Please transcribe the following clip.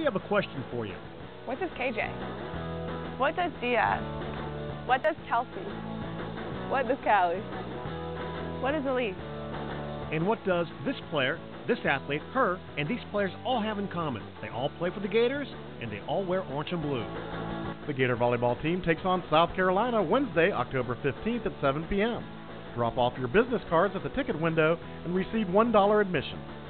have a question for you. What does KJ? What does Diaz? What does Kelsey? What does Callie? What is Elise? And what does this player, this athlete, her, and these players all have in common? They all play for the Gators, and they all wear orange and blue. The Gator volleyball team takes on South Carolina Wednesday, October 15th at 7 p.m. Drop off your business cards at the ticket window and receive $1 admission.